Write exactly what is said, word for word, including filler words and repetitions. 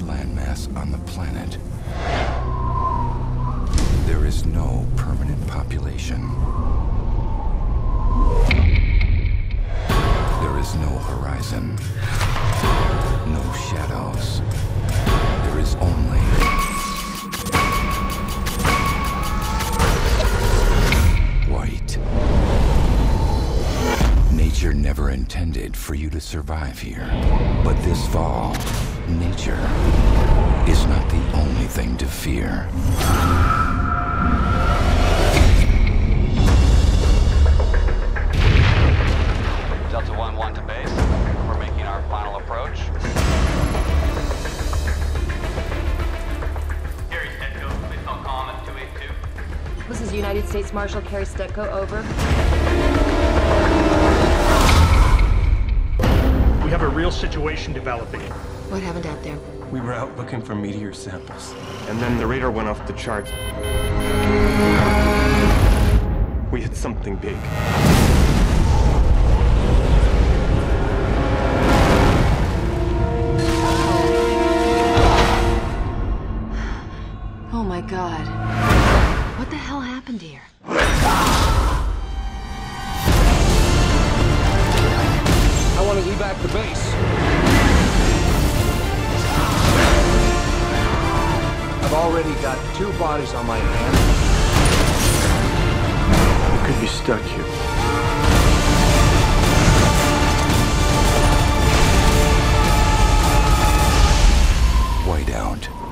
landmass on the planet. There is no permanent population. There is no horizon. No shadows. There is only white. Nature never intended for you to survive here. But this fall, nature is not the only thing to fear. Delta one one to base. We're making our final approach. Carrie Stetco, please call comm at two eight two. This is United States Marshal Carrie Stetco, over. We have a real situation developing. What happened out there? We were out looking for meteor samples, and then the radar went off the charts. We hit something big. Oh my God. What the hell happened here? I want to evac the base. I've already got two bodies on my hands. We could be stuck here. Whiteout.